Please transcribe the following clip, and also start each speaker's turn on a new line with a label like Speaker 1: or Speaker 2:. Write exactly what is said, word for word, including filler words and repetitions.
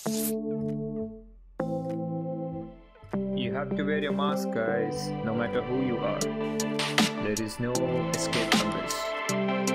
Speaker 1: You have to wear your mask, guys, no matter who you are. There is no escape from this.